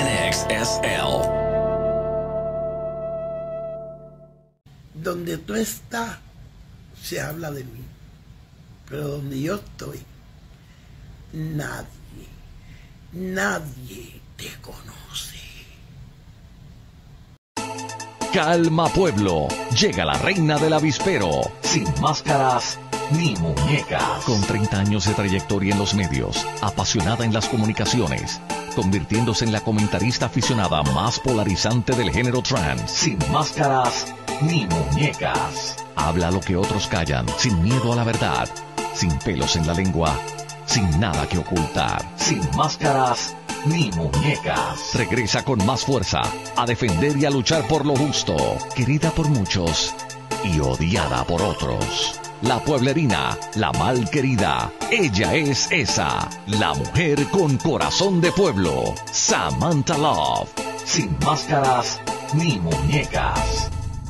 NXSL. Donde tú estás, se habla de mí. Pero donde yo estoy, nadie te conoce. Calma pueblo, llega la reina del avispero, sin máscaras ni muñecas. Con 30 años de trayectoria en los medios, apasionada en las comunicaciones, convirtiéndose en la comentarista aficionada más polarizante del género trans. Sin máscaras ni muñecas. Habla lo que otros callan, sin miedo a la verdad, sin pelos en la lengua, sin nada que ocultar. Sin máscaras ni muñecas. Regresa con más fuerza a defender y a luchar por lo justo. Querida por muchos y odiada por otros. La pueblerina, la mal querida. Ella es esa, la mujer con corazón de pueblo. Samantha Love. Sin máscaras ni muñecas.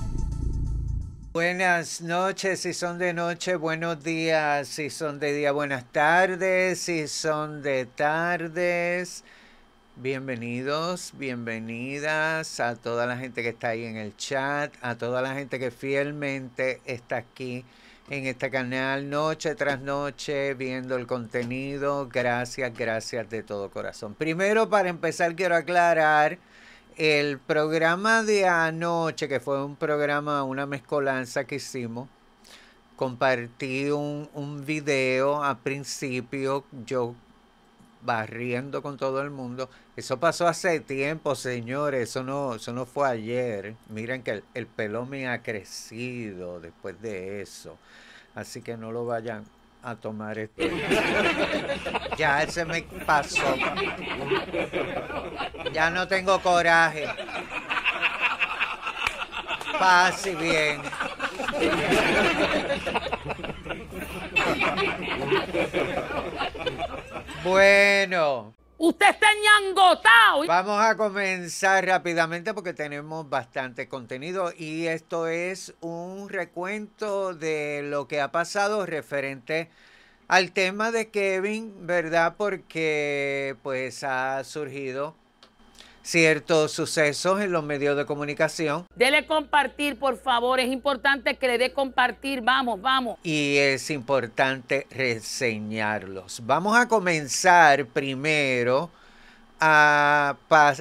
Buenas noches, si son de noche, buenos días, si son de día, buenas tardes, si son de tardes. Bienvenidos, bienvenidas a toda la gente que está ahí en el chat, a toda la gente que fielmente está aquí en este canal noche tras noche viendo el contenido. Gracias, gracias de todo corazón. Primero, para empezar, quiero aclarar el programa de anoche, que fue un programa, una mezcolanza que hicimos. Compartí un video al principio, yo barriendo con todo el mundo. Eso pasó hace tiempo, señores. Eso no fue ayer. Miren que el pelo me ha crecido después de eso. Así que no lo vayan a tomar esto. Ya se me pasó. Ya no tengo coraje. Paz y bien. Bueno. Usted está ñangotao. Vamos a comenzar rápidamente porque tenemos bastante contenido y esto es un recuento de lo que ha pasado referente al tema de Kevin, ¿verdad? Porque pues ha surgido ciertos sucesos en los medios de comunicación. Dele compartir, por favor. Es importante que le dé compartir. Vamos, vamos. Y es importante reseñarlos. Vamos a comenzar primero a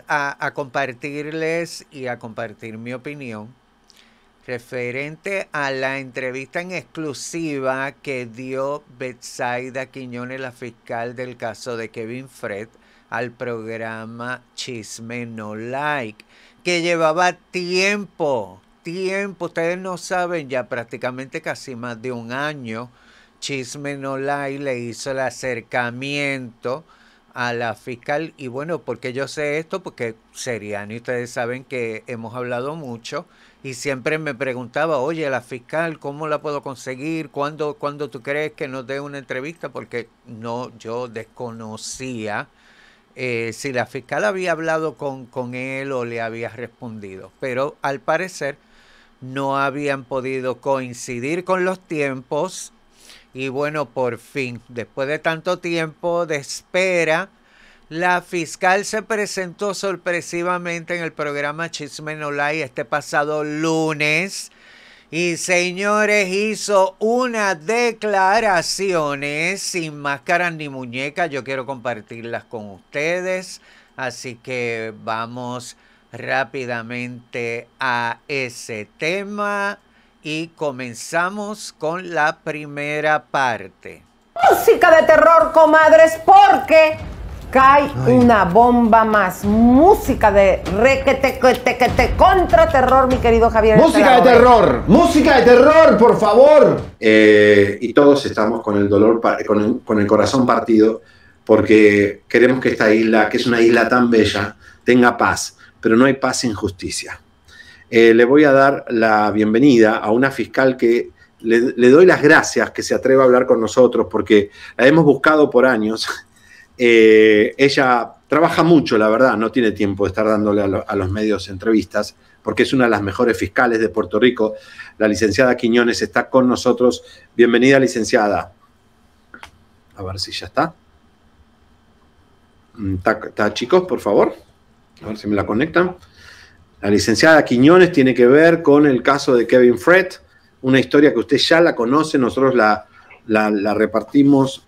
compartirles y a compartir mi opinión referente a la entrevista en exclusiva que dio Betsaida Quiñones, la fiscal del caso de Kevin Fred, al programa Chisme No Like, que llevaba tiempo, ustedes no saben, ya prácticamente casi más de un año. Chisme No Like le hizo el acercamiento a la fiscal, y bueno, porque yo sé esto, porque Seriani, ustedes saben que hemos hablado mucho, y siempre me preguntaba, oye, la fiscal, ¿cómo la puedo conseguir? ¿Cuándo tú crees que nos dé una entrevista? Porque no, yo desconocía si la fiscal había hablado con él o le había respondido, pero al parecer no habían podido coincidir con los tiempos. Y bueno, por fin, después de tanto tiempo de espera, la fiscal se presentó sorpresivamente en el programa Chisme No Like este pasado lunes. Y señores, hizo unas declaraciones sin máscaras ni muñecas. Yo quiero compartirlas con ustedes. Así que vamos rápidamente a ese tema. Y comenzamos con la primera parte. Música de terror, comadres, porque cae una bomba más. Música de requete contra terror, mi querido Javier. Música de terror, por favor. Y todos estamos con el dolor, con el corazón partido, porque queremos que esta isla, que es una isla tan bella, tenga paz, pero no hay paz sin justicia. Le voy a dar la bienvenida a una fiscal que le doy las gracias que se atreva a hablar con nosotros, porque la hemos buscado por años. Ella trabaja mucho, la verdad, no tiene tiempo de estar dándole a los medios entrevistas, porque es una de las mejores fiscales de Puerto Rico. La licenciada Quiñones está con nosotros. Bienvenida, licenciada. A ver si ya está. ¿Está, chicos, por favor? A ver si me la conectan. La licenciada Quiñones tiene que ver con el caso de Kevin Fred, una historia que usted ya la conoce, nosotros la repartimos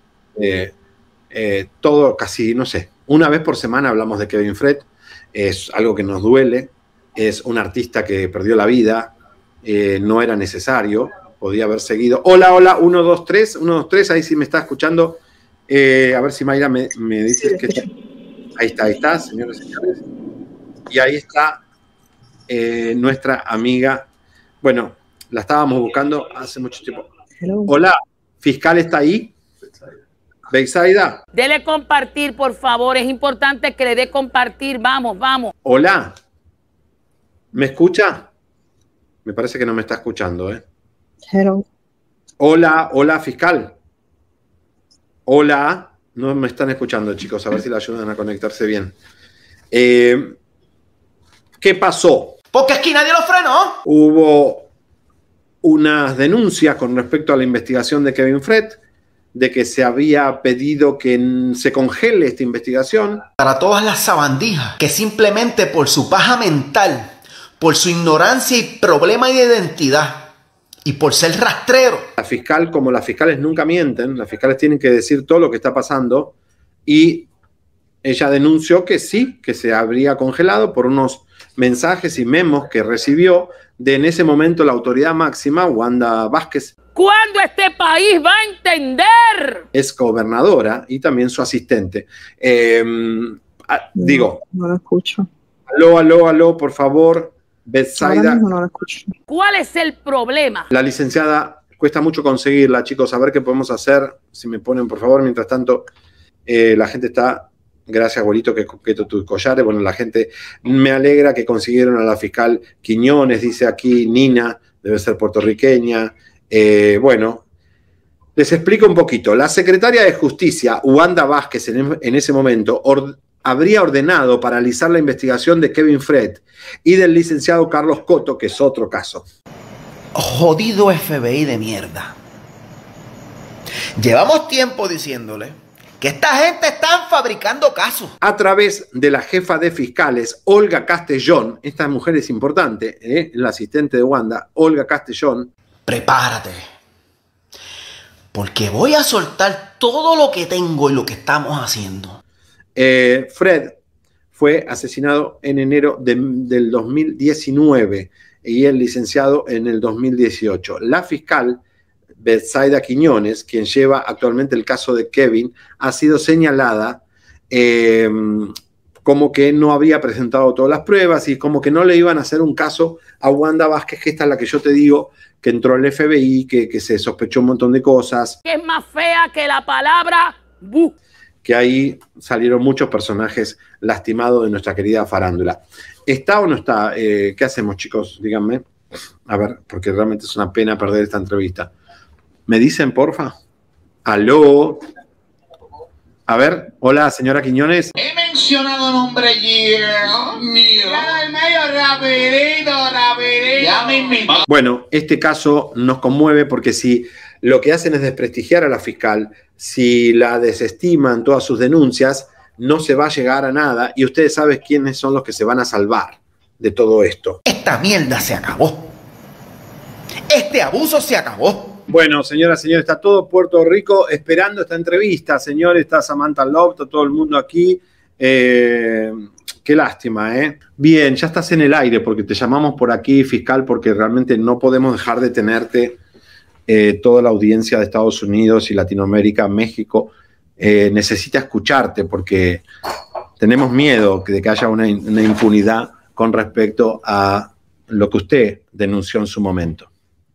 todo casi, no sé, una vez por semana hablamos de Kevin Fred, es algo que nos duele, es un artista que perdió la vida, no era necesario, podía haber seguido. Hola, hola, 1, 2, 3, 1, 2, 3, ahí sí me está escuchando. A ver si Mayra me dice que está. Ahí está, señores y señores. Y ahí está nuestra amiga. Bueno, la estábamos buscando hace mucho tiempo. Hello. Hola, fiscal, ¿está ahí? Bexaida. Dele compartir, por favor. Es importante que le dé compartir. Vamos, vamos. Hola. ¿Me escucha? Me parece que no me está escuchando, ¿eh? Hello. Hola, hola, fiscal. Hola. No me están escuchando, chicos. A ver si le ayudan a conectarse bien. ¿Qué pasó? Porque aquí nadie lo frenó. Hubo unas denuncias con respecto a la investigación de Kevin Fred, de que se había pedido que se congele esta investigación. Para todas las sabandijas que simplemente por su paja mental, por su ignorancia y problema de identidad y por ser rastrero. La fiscal, como las fiscales nunca mienten, las fiscales tienen que decir todo lo que está pasando, y ella denunció que sí, que se habría congelado por unos mensajes y memos que recibió de en ese momento la autoridad máxima, Wanda Vázquez. ¿Cuándo este país va a entender? Es gobernadora y también su asistente. Digo. No lo escucho. Aló, por favor. Betsaida. No lo escucho. ¿Cuál es el problema? La licenciada, cuesta mucho conseguirla, chicos, a ver qué podemos hacer. Si me ponen, por favor, mientras tanto, la gente está. Gracias, abuelito, que coqueto tus collares. Bueno, la gente, me alegra que consiguieron a la fiscal Quiñones, dice aquí Nina, debe ser puertorriqueña. Bueno, les explico un poquito. La secretaria de Justicia, Wanda Vázquez, en ese momento, habría ordenado paralizar la investigación de Kevin Fred y del licenciado Carlos Coto, que es otro caso. Jodido FBI de mierda. Llevamos tiempo diciéndole que esta gente están fabricando casos. A través de la jefa de fiscales, Olga Castellón, esta mujer es importante, la asistente de Wanda, Olga Castellón. Prepárate, porque voy a soltar todo lo que tengo y lo que estamos haciendo. Fred fue asesinado en enero del 2019 y el licenciado en el 2018. La fiscal Betsaida Quiñones, quien lleva actualmente el caso de Kevin, ha sido señalada como que no había presentado todas las pruebas y como que no le iban a hacer un caso a Wanda Vázquez, que esta es la que yo te digo, que entró el FBI, que se sospechó un montón de cosas. Que es más fea que la palabra bu. Que ahí salieron muchos personajes lastimados de nuestra querida farándula. ¿Está o no está? ¿Qué hacemos, chicos? Díganme. A ver, porque realmente es una pena perder esta entrevista. ¿Me dicen, porfa? ¿Aló? A ver, hola, señora Quiñones. He mencionado nombre allí. Ya medio rapidito. Ya me invito. Bueno, este caso nos conmueve porque si lo que hacen es desprestigiar a la fiscal, si la desestiman todas sus denuncias, no se va a llegar a nada y ustedes saben quiénes son los que se van a salvar de todo esto. Esta mierda se acabó. Este abuso se acabó. Bueno, señoras y señores, está todo Puerto Rico esperando esta entrevista. Señores, está Samantha Love, está todo el mundo aquí. Qué lástima, ¿eh? Bien, ya estás en el aire porque te llamamos por aquí, fiscal, porque realmente no podemos dejar de tenerte. Toda la audiencia de Estados Unidos y Latinoamérica, México, necesita escucharte porque tenemos miedo de que haya una impunidad con respecto a lo que usted denunció en su momento.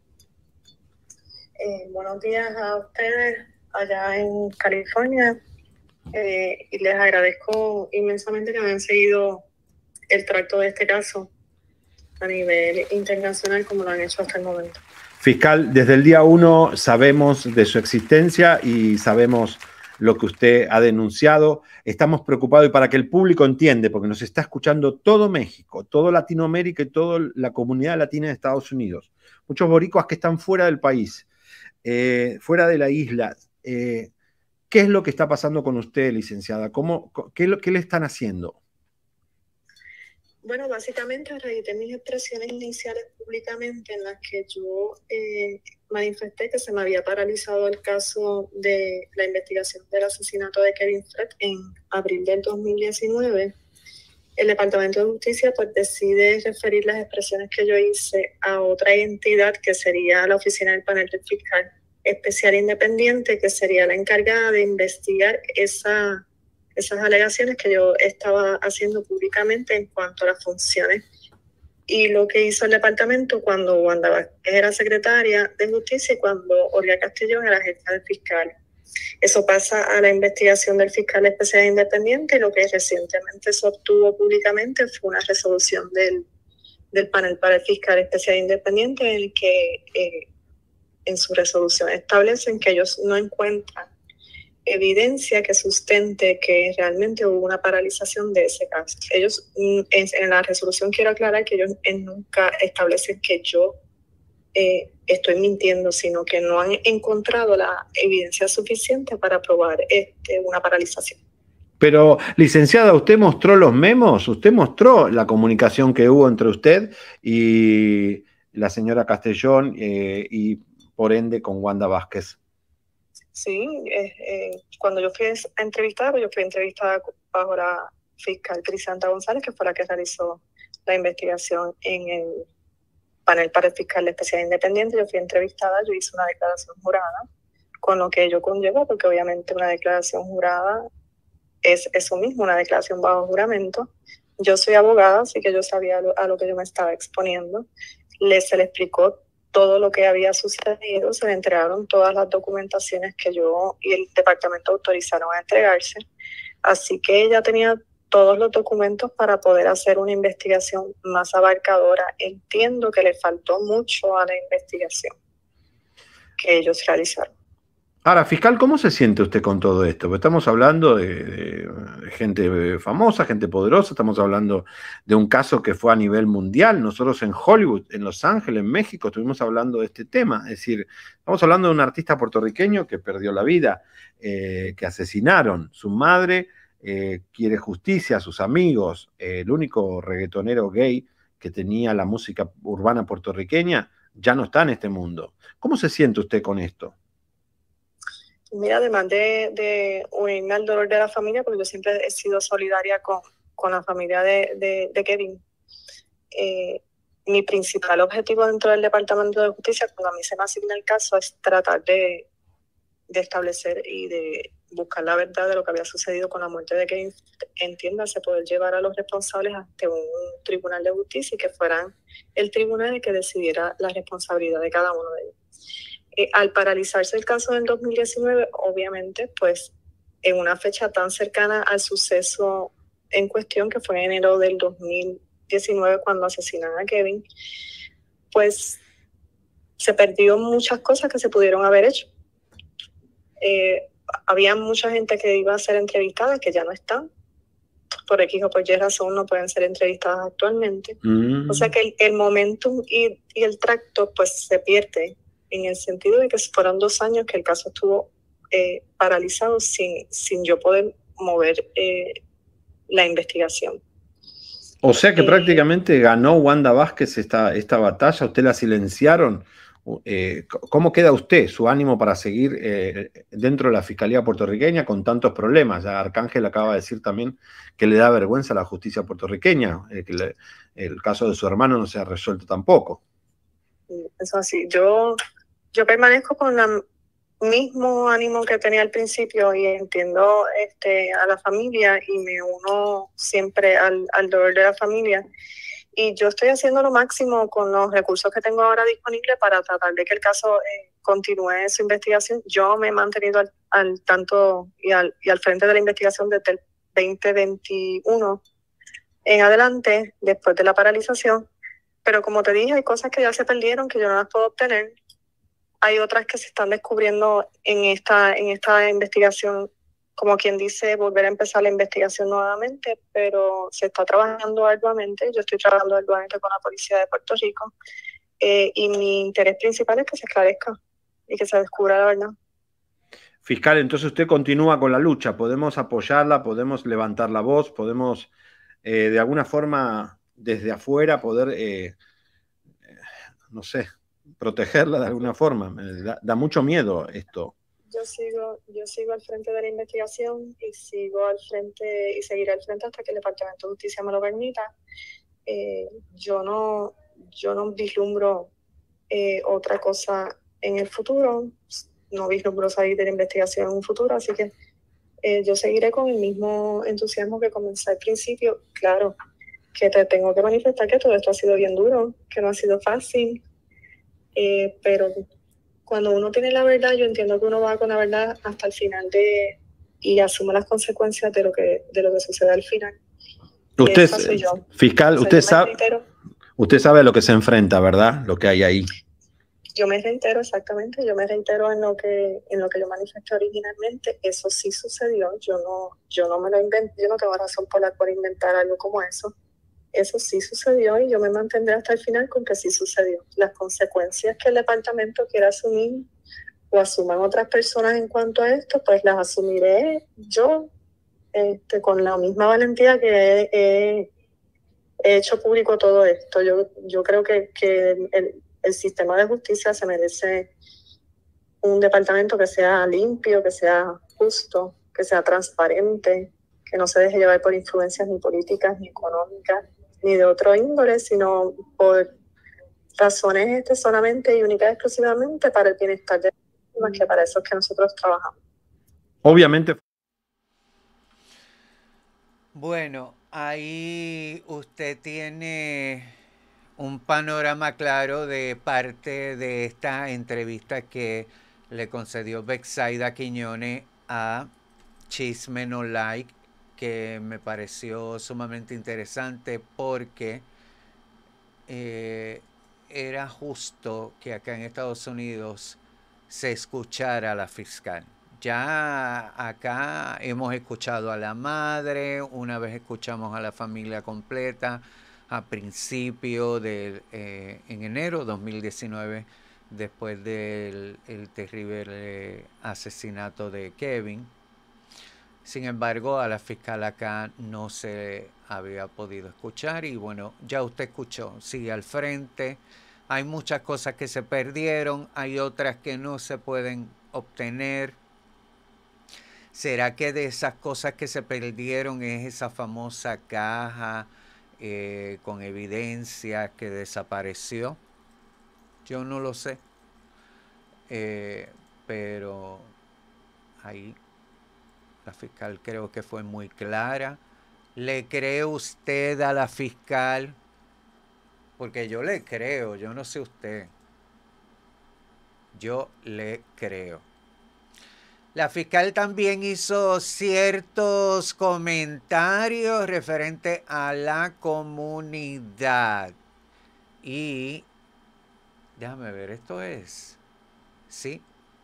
Buenos días a ustedes allá en California y les agradezco inmensamente que me han seguido el tracto de este caso a nivel internacional como lo han hecho hasta el momento. Fiscal, desde el día 1 sabemos de su existencia y sabemos lo que usted ha denunciado. Estamos preocupados y para que el público entiende, porque nos está escuchando todo México, todo Latinoamérica y toda la comunidad latina de Estados Unidos. Muchos boricuas que están fuera del país, fuera de la isla. ¿Qué es lo que está pasando con usted, licenciada? ¿Qué le están haciendo? Bueno, básicamente reedité mis expresiones iniciales públicamente en las que yo manifesté que se me había paralizado el caso de la investigación del asesinato de Kevin Fred en abril del 2019. El Departamento de Justicia pues decide referir las expresiones que yo hice a otra entidad que sería la Oficina del Panel del Fiscal Especial Independiente, que sería la encargada de investigar esas alegaciones que yo estaba haciendo públicamente en cuanto a las funciones. Y lo que hizo el departamento cuando Wanda Vázquez era secretaria de Justicia y cuando Olga Castellón era jefa del fiscal. Eso pasa a la investigación del fiscal especial independiente, y lo que recientemente se obtuvo públicamente fue una resolución del panel para el fiscal especial independiente en el que en su resolución establecen que ellos no encuentran evidencia que sustente que realmente hubo una paralización de ese caso. Ellos, en la resolución quiero aclarar que ellos nunca establecen que yo estoy mintiendo, sino que no han encontrado la evidencia suficiente para probar una paralización. Pero, licenciada, ¿usted mostró los memos? ¿Usted mostró la comunicación que hubo entre usted y la señora Castellón y, por ende, con Wanda Vázquez? Sí, cuando yo fui entrevistada bajo la fiscal Crisanta González, que fue la que realizó la investigación en el panel para el fiscal especial independiente. Yo fui entrevistada, yo hice una declaración jurada, con lo que ello conlleva, porque obviamente una declaración jurada es eso mismo, una declaración bajo juramento. Yo soy abogada, así que yo sabía a lo que yo me estaba exponiendo. Se le explicó todo lo que había sucedido, se le entregaron todas las documentaciones que yo y el departamento autorizaron a entregarse. Así que ella tenía todos los documentos para poder hacer una investigación más abarcadora. Entiendo que le faltó mucho a la investigación que ellos realizaron. Ahora, fiscal, ¿cómo se siente usted con todo esto? Porque estamos hablando de gente famosa, gente poderosa, estamos hablando de un caso que fue a nivel mundial. Nosotros en Hollywood, en Los Ángeles, en México, estuvimos hablando de este tema. Es decir, estamos hablando de un artista puertorriqueño que perdió la vida, que asesinaron. Su madre quiere justicia, sus amigos, el único reggaetonero gay que tenía la música urbana puertorriqueña, ya no está en este mundo. ¿Cómo se siente usted con esto? Mira, además de unirme al dolor de la familia, porque yo siempre he sido solidaria con la familia de Kevin, mi principal objetivo dentro del Departamento de Justicia, cuando a mí se me asigna el caso, es tratar de establecer y de buscar la verdad de lo que había sucedido con la muerte de Kevin. Entiéndase, poder llevar a los responsables ante un tribunal de justicia y que fueran el tribunal el que decidiera la responsabilidad de cada uno de ellos. Al paralizarse el caso del 2019, obviamente, pues en una fecha tan cercana al suceso en cuestión, que fue en enero del 2019 cuando asesinaron a Kevin, pues se perdió muchas cosas que se pudieron haber hecho. Había mucha gente que iba a ser entrevistada que ya no están. Por X o por Y razón no pueden ser entrevistadas actualmente. O sea que el momentum y el tracto pues se pierde, en el sentido de que fueron 2 años que el caso estuvo paralizado sin yo poder mover la investigación. O sea que prácticamente ganó Wanda Vázquez esta batalla, usted la silenciaron. ¿Cómo queda usted, su ánimo para seguir dentro de la Fiscalía puertorriqueña con tantos problemas? Ya Arcángel acaba de decir también que le da vergüenza a la justicia puertorriqueña, que el caso de su hermano no se ha resuelto tampoco. Eso así, yo permanezco con el mismo ánimo que tenía al principio y entiendo a la familia y me uno siempre al dolor de la familia. Y yo estoy haciendo lo máximo con los recursos que tengo ahora disponibles para tratar de que el caso continúe su investigación. Yo me he mantenido al tanto y al frente de la investigación desde el 2021 en adelante, después de la paralización. Pero como te dije, hay cosas que ya se perdieron, que yo no las puedo obtener. Hay otras que se están descubriendo en esta investigación, como quien dice, volver a empezar la investigación nuevamente, pero se está trabajando arduamente. Yo estoy trabajando arduamente con la Policía de Puerto Rico y mi interés principal es que se esclarezca y que se descubra la verdad. Fiscal, entonces usted continúa con la lucha. Podemos apoyarla, podemos levantar la voz, podemos de alguna forma desde afuera poder, no sé, protegerla de alguna forma. Me da mucho miedo esto. Yo sigo al frente de la investigación y sigo al frente y seguiré al frente hasta que el Departamento de Justicia me lo permita. Yo no vislumbro otra cosa en el futuro, no vislumbro salir de la investigación en un futuro, así que yo seguiré con el mismo entusiasmo que comencé al principio. Claro que te tengo que manifestar que todo esto ha sido bien duro, que no ha sido fácil, pero cuando uno tiene la verdad, yo entiendo que uno va con la verdad hasta el final y asume las consecuencias de lo que sucede al final. Usted, soy yo. Fiscal, O sea, usted sabe a lo que se enfrenta, ¿verdad? Lo que hay ahí. Yo me reitero exactamente, yo me reitero en lo que yo manifesté originalmente. Eso sí sucedió, yo no me lo inventé, yo no tengo razón por la cual inventar algo como eso. Eso sí sucedió y yo me mantendré hasta el final con que sí sucedió. Las consecuencias que el departamento quiera asumir o asuman otras personas en cuanto a esto, pues las asumiré yo con la misma valentía que he hecho público todo esto. Yo creo que el sistema de justicia se merece un departamento que sea limpio, que sea justo, que sea transparente, que no se deje llevar por influencias ni políticas, ni económicas, ni de otro índole, sino por razones solamente y únicas exclusivamente para el bienestar de las víctimas, que para eso es que nosotros trabajamos. Obviamente. Bueno, ahí usted tiene un panorama claro de parte de esta entrevista que le concedió Betsaida Quiñones a Chisme No Like, que me pareció sumamente interesante porque era justo que acá en Estados Unidos se escuchara a la fiscal. Ya acá hemos escuchado a la madre, una vez escuchamos a la familia completa a principio en enero de 2019, después del terrible asesinato de Kevin. Sin embargo, a la fiscal acá no se había podido escuchar y bueno, ya usted escuchó, sigue al frente. Hay muchas cosas que se perdieron, hay otras que no se pueden obtener. ¿Será que de esas cosas que se perdieron es esa famosa caja con evidencia que desapareció? Yo no lo sé, pero ahí la fiscal creo que fue muy clara. ¿Le cree usted a la fiscal? Porque yo le creo, yo no sé usted. Yo le creo. La fiscal también hizo ciertos comentarios referentes a la comunidad. Y, déjame ver, esto es, ¿sí?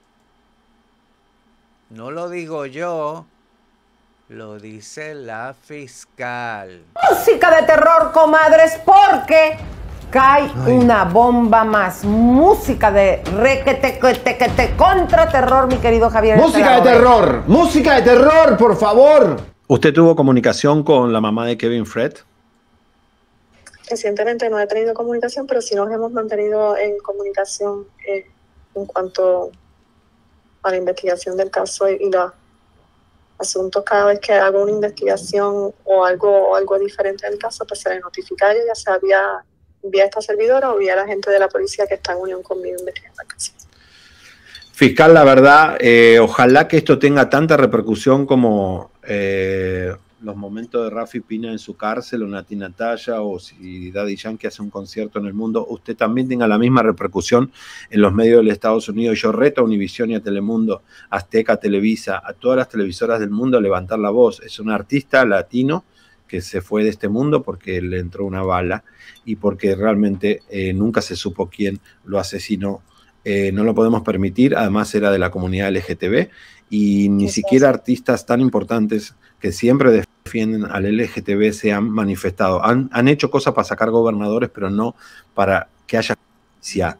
No lo digo yo, lo dice la fiscal. Música de terror, comadres, porque cae una bomba más. Música de requete contra terror, mi querido Javier. Música de terror, por favor. ¿Usted tuvo comunicación con la mamá de Kevin Fred? Recientemente no he tenido comunicación, pero sí nos hemos mantenido en comunicación en cuanto a la investigación del caso y los asuntos. Cada vez que hago una investigación o algo diferente del caso, pues se le notifica a ella, ya sea vía esta servidora o vía la gente de la policía que está en unión conmigo investigando el caso. Fiscal, la verdad, ojalá que esto tenga tanta repercusión como los momentos de Rafi Pina en su cárcel, o Nati Natalia, o si Daddy Yankee hace un concierto en el mundo, usted también tenga la misma repercusión en los medios de los Estados Unidos. Yo reto a Univision y a Telemundo, Azteca, Televisa, a todas las televisoras del mundo a levantar la voz. Es un artista latino que se fue de este mundo porque le entró una bala y porque realmente nunca se supo quién lo asesinó. No lo podemos permitir, además era de la comunidad LGTB y ni siquiera artistas tan importantes que siempre defienden al LGTB se han manifestado. Han hecho cosas para sacar gobernadores, pero no para que haya justicia.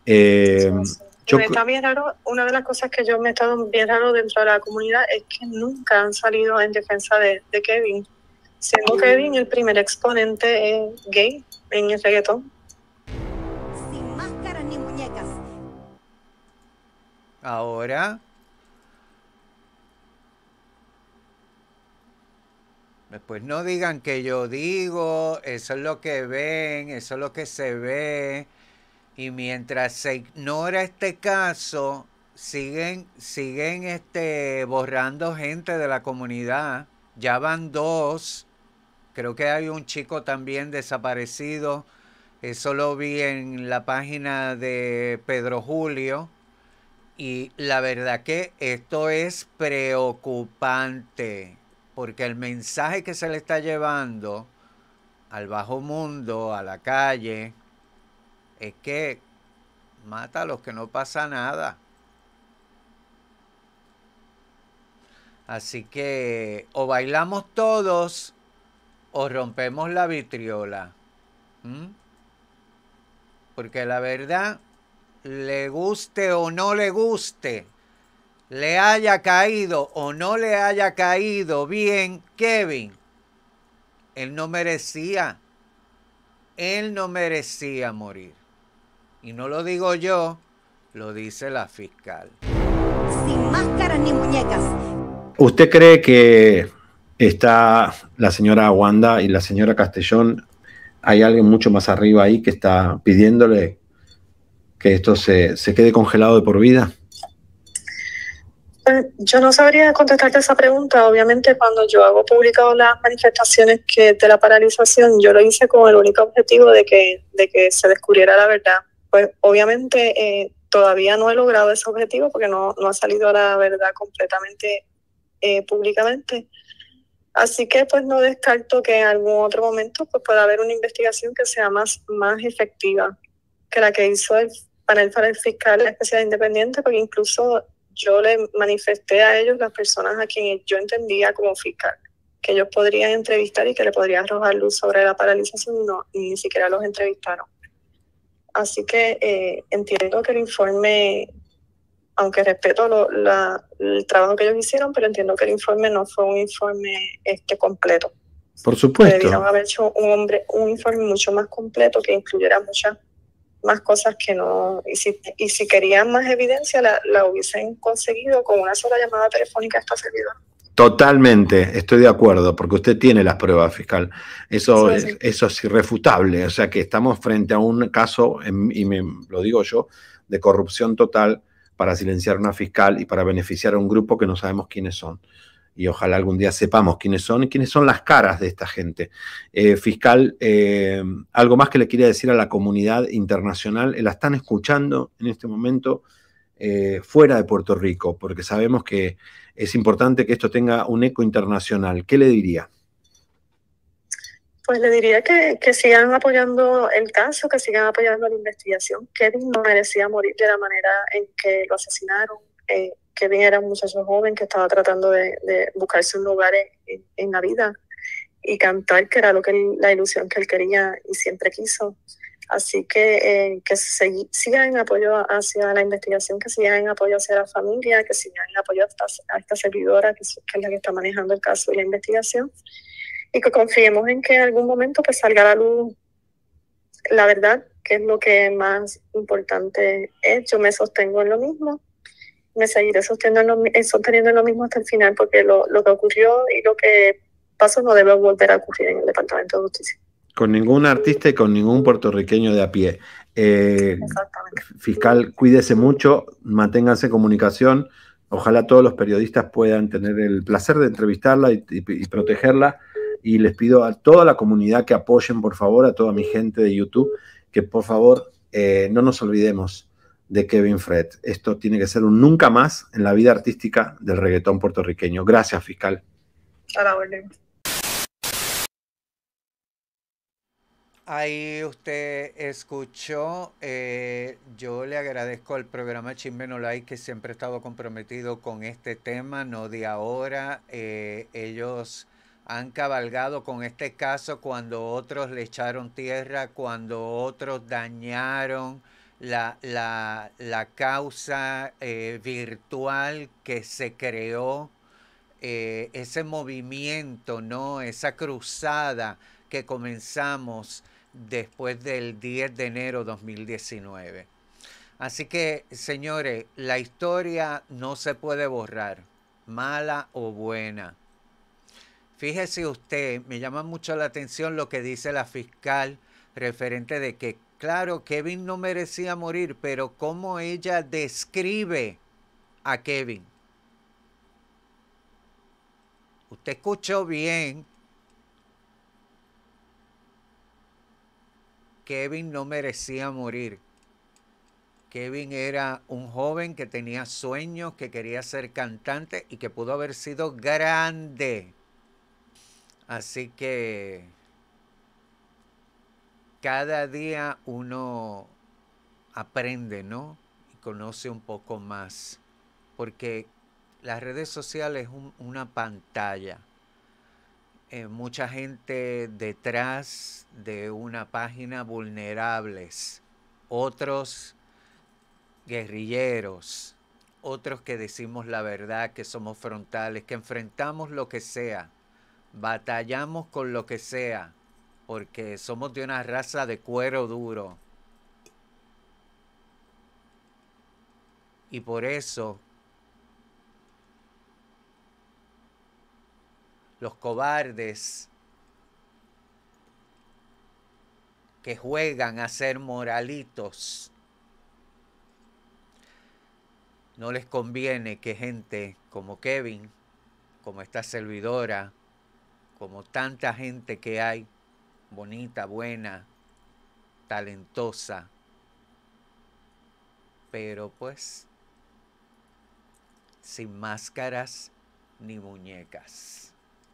Está bien raro. Una de las cosas que yo me he estado bien raro dentro de la comunidad es que nunca han salido en defensa de Kevin. siendo Kevin el primer exponente gay en el reggaetón. Sin máscaras ni muñecas. Ahora, después no digan que yo digo, eso es lo que ven, eso es lo que se ve, y mientras se ignora este caso, siguen borrando gente de la comunidad. Ya van 2, creo que hay un chico también desaparecido, eso lo vi en la página de Pedro Julio. Y la verdad que esto es preocupante, porque el mensaje que se le está llevando al bajo mundo, a la calle, es que mátalos, que no pasa nada. Así que o bailamos todos o rompemos la vitriola. Porque la verdad, le guste o no le guste, le haya caído o no le haya caído bien Kevin, él no merecía morir. Y no lo digo yo, lo dice la fiscal. Sin máscaras ni muñecas. ¿Usted cree que está la señora Wanda y la señora Castellón? ¿Hay alguien mucho más arriba ahí que está pidiéndole que esto se quede congelado de por vida? Yo no sabría contestarte esa pregunta. Obviamente, cuando yo hago publicado las manifestaciones de la paralización, yo lo hice con el único objetivo de que se descubriera la verdad. Pues obviamente todavía no he logrado ese objetivo porque no ha salido la verdad completamente públicamente. Así que pues no descarto que en algún otro momento pues pueda haber una investigación que sea más efectiva que la que hizo el panel para el fiscal especial independiente, porque incluso yo le manifesté a ellos, las personas a quienes yo entendía como fiscal, que ellos podrían entrevistar y que le podrían arrojar luz sobre la paralización, y ni siquiera los entrevistaron. Así que entiendo que el informe, aunque respeto el trabajo que ellos hicieron, pero entiendo que el informe no fue un informe completo. Por supuesto. Debieron haber hecho un informe mucho más completo que incluyera muchas más cosas que no, y si querían más evidencia la hubiesen conseguido con una sola llamada telefónica a esta servidora. Totalmente, estoy de acuerdo, porque usted tiene las pruebas, fiscal. Eso Sí. es irrefutable. O sea que estamos frente a un caso, y lo digo yo, de corrupción total para silenciar a una fiscal y para beneficiar a un grupo que no sabemos quiénes son. Y ojalá algún día sepamos quiénes son y quiénes son las caras de esta gente. Fiscal, algo más que le quería decir a la comunidad internacional. La están escuchando en este momento fuera de Puerto Rico, porque sabemos que es importante que esto tenga un eco internacional. ¿Qué le diría? Pues le diría que sigan apoyando el caso, que sigan apoyando la investigación. Kevin no merecía morir de la manera en que lo asesinaron. Kevin era un muchacho joven que estaba tratando de buscarse un lugar en la vida y cantar, que era la ilusión que él quería y siempre quiso. Así que sigan en apoyo hacia la investigación, que sigan en apoyo hacia la familia, que sigan en apoyo a esta servidora, que es la que está manejando el caso y la investigación, y que confiemos en que en algún momento pues salga a la luz la verdad, que es lo que más importante es. Yo me sostengo en lo mismo, me seguiré sosteniendo en lo mismo hasta el final, porque lo que ocurrió y lo que pasó no debe volver a ocurrir en el Departamento de Justicia. Con ningún artista y con ningún puertorriqueño de a pie. Exactamente. Fiscal, cuídese mucho, manténganse en comunicación. Ojalá todos los periodistas puedan tener el placer de entrevistarla y protegerla. Y les pido a toda la comunidad que apoyen, por favor, a toda mi gente de YouTube, que por favor no nos olvidemos de Kevin Fred. Esto tiene que ser un nunca más en la vida artística del reggaetón puertorriqueño. Gracias, fiscal. A la orden. Ahí usted escuchó, yo le agradezco al programa Chisme No Like, que siempre ha estado comprometido con este tema, no de ahora. Ellos han cabalgado con este caso cuando otros le echaron tierra, cuando otros dañaron la causa virtual que se creó ese movimiento, ¿no? Esa cruzada que comenzamos después del 10 de enero 2019. Así que, señores, la historia no se puede borrar, mala o buena. Fíjese usted, me llama mucho la atención lo que dice la fiscal referente de que, claro, Kevin no merecía morir, pero cómo ella describe a Kevin. Usted escuchó bien. Kevin no merecía morir. Kevin era un joven que tenía sueños, que quería ser cantante y que pudo haber sido grande. Así que cada día uno aprende, ¿no? Y conoce un poco más. Porque las redes sociales es una pantalla. Mucha gente detrás de una página vulnerables. Otros guerrilleros. Otros que decimos la verdad, que somos frontales, que enfrentamos lo que sea. Batallamos con lo que sea. Porque somos de una raza de cuero duro. Y por eso los cobardes que juegan a ser moralitos, no les conviene que gente como Kevin, como esta servidora, como tanta gente que hay, bonita, buena, talentosa, pero pues sin máscaras ni muñecas.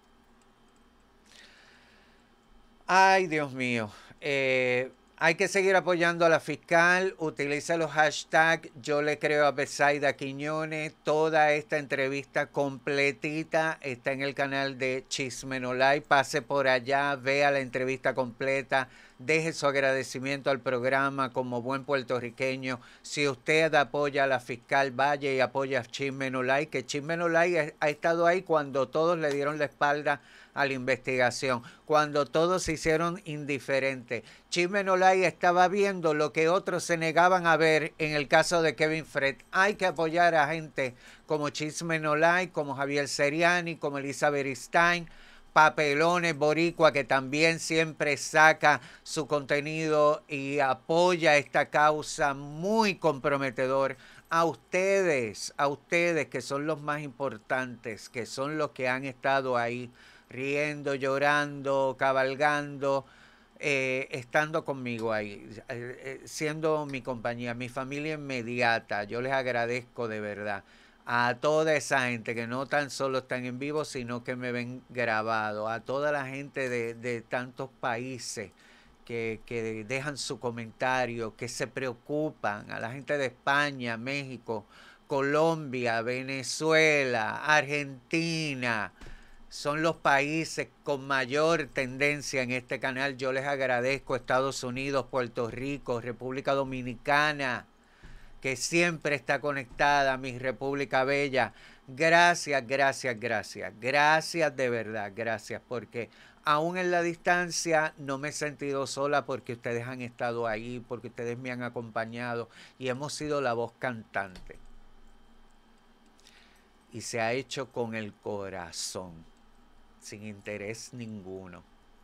Ay, Dios mío. Hay que seguir apoyando a la fiscal. Utiliza los hashtags Yo le creo a Betsaida Quiñones. Toda esta entrevista completita está en el canal de Chisme No Like. Pase por allá, vea la entrevista completa. Deje su agradecimiento al programa como buen puertorriqueño. Si usted apoya a la fiscal, vaya y apoya a Chisme No Like, que Chisme No Like ha estado ahí cuando todos le dieron la espalda a la investigación, cuando todos se hicieron indiferentes. Chisme No Like estaba viendo lo que otros se negaban a ver en el caso de Kevin Fred. Hay que apoyar a gente como Chisme No Like, como Javier Seriani, como Elizabeth Stein, Papelones Boricua, que también siempre saca su contenido y apoya esta causa muy comprometedor. A ustedes que son los más importantes, que son los que han estado ahí riendo, llorando, cabalgando, estando conmigo ahí, siendo mi compañía, mi familia inmediata. Yo les agradezco de verdad a toda esa gente que no tan solo están en vivo, sino que me ven grabado, a toda la gente de tantos países que dejan su comentario, que se preocupan, a la gente de España, México, Colombia, Venezuela, Argentina. Son los países con mayor tendencia en este canal. Yo les agradezco. Estados Unidos, Puerto Rico, República Dominicana, que siempre está conectada a mi República Bella. Gracias, gracias, gracias. Gracias de verdad, gracias. Porque aún en la distancia no me he sentido sola, porque ustedes han estado ahí, porque ustedes me han acompañado y hemos sido la voz cantante. Y se ha hecho con el corazón, sin interés ninguno.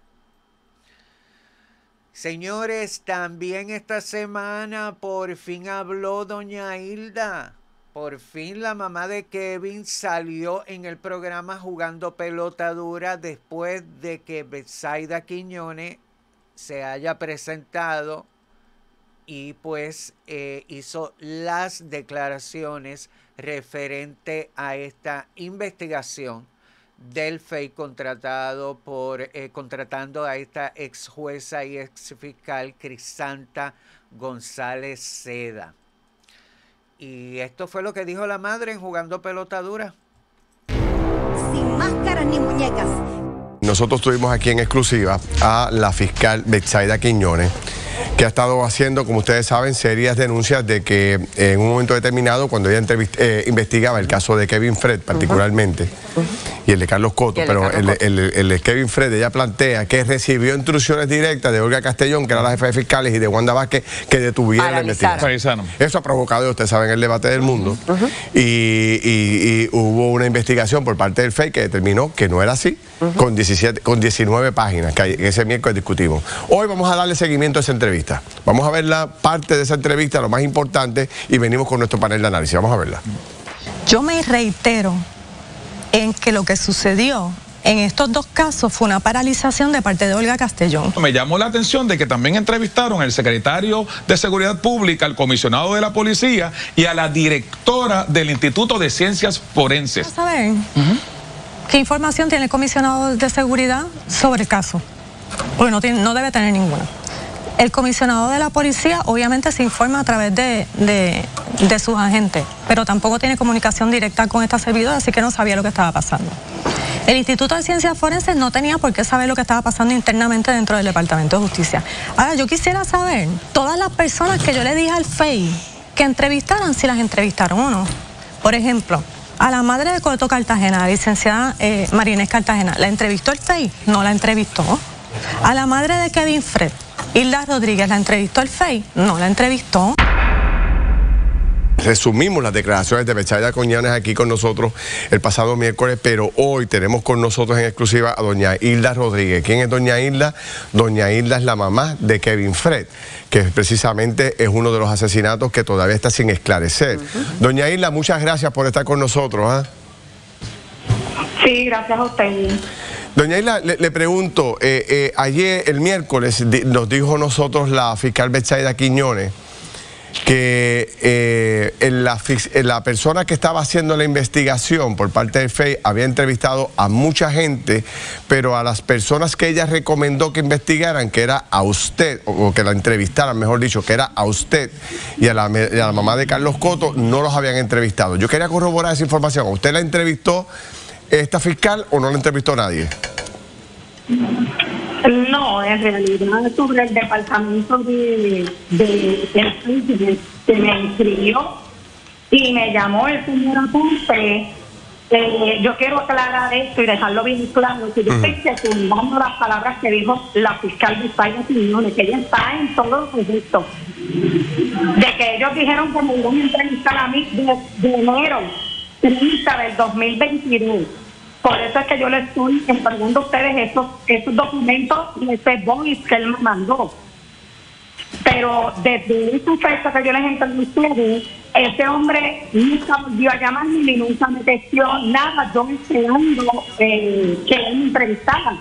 Señores, también esta semana por fin habló doña Hilda. Por fin la mamá de Kevin salió en el programa Jugando Pelota Dura después de que Betsaida Quiñones se haya presentado y pues hizo las declaraciones referente a esta investigación del FEI contratando a esta ex jueza y ex fiscal Crisanta González Seda. Y esto fue lo que dijo la madre en Jugando Pelota Dura. Sin máscaras ni muñecas. Nosotros tuvimos aquí en exclusiva a la fiscal Betsaida Quiñones, que que ha estado haciendo, como ustedes saben, serias denuncias de que en un momento determinado, cuando ella investigaba el caso de Kevin Fred particularmente, y el de Carlos Coto, pero el de Kevin Fred, ella plantea que recibió instrucciones directas de Olga Castellón, que era la jefa de fiscales, y de Wanda Vázquez, que detuvieran la investigación. Eso ha provocado, ustedes saben, el debate del mundo, y hubo una investigación por parte del FEI que determinó que no era así, con 19 páginas, que ese miércoles discutimos. Hoy vamos a darle seguimiento a esa entrevista. Vamos a ver la parte de esa entrevista, lo más importante, y venimos con nuestro panel de análisis. Vamos a verla. Yo me reitero en que lo que sucedió en estos dos casos fue una paralización de parte de Olga Castellón. Me llamó la atención de que también entrevistaron al secretario de Seguridad Pública, al comisionado de la policía y a la directora del Instituto de Ciencias Forenses. ¿Saben qué información tiene el comisionado de seguridad sobre el caso? Porque no debe tener ninguna. El comisionado de la policía obviamente se informa a través de sus agentes, pero tampoco tiene comunicación directa con esta servidora, así que no sabía lo que estaba pasando. El Instituto de Ciencias Forenses no tenía por qué saber lo que estaba pasando internamente dentro del Departamento de Justicia. Ahora, yo quisiera saber, todas las personas que yo le dije al FEI que entrevistaran, si las entrevistaron o no. Por ejemplo, a la madre de Coto Cartagena, la licenciada María Inés Cartagena, ¿la entrevistó el FEI? No la entrevistó. A la madre de Kevin Fred, Hilda Rodríguez, ¿la entrevistó el FEI? No la entrevistó. Resumimos las declaraciones de Betsaida Quiñones aquí con nosotros el pasado miércoles, pero hoy tenemos con nosotros en exclusiva a doña Hilda Rodríguez. ¿Quién es doña Hilda? Doña Hilda es la mamá de Kevin Fred, que precisamente es uno de los asesinatos que todavía está sin esclarecer. Doña Hilda, muchas gracias por estar con nosotros. Sí, gracias a usted. Doña Hilda, le pregunto, ayer, el miércoles, nos dijo nosotros la fiscal Betsaida Quiñones que la persona que estaba haciendo la investigación por parte del FEI había entrevistado a mucha gente, pero a las personas que ella recomendó que investigaran, que era a usted, o que la entrevistaran, mejor dicho, que era a usted y a la mamá de Carlos Coto, no los habían entrevistado. Yo quería corroborar esa información. ¿Usted la entrevistó esta fiscal o no la entrevistó nadie? No, en realidad sobre el departamento de que me inscribió y me llamó el señor Aponte. Yo quiero aclarar esto y dejarlo bien claro, que yo estoy secundando las palabras que dijo la fiscal Betsaida Quiñones, que ella está en todos los proyectos, de que ellos dijeron que me iban a entrevistar a mí de enero 30 del 2022. Por eso es que yo le estoy entregando a ustedes estos documentos y ese voice que él me mandó. Pero desde esa fecha que yo les entregué a ustedes, ese hombre nunca volvió a llamarme ni nunca me texteó nada, yo esperando que él me entrevistara.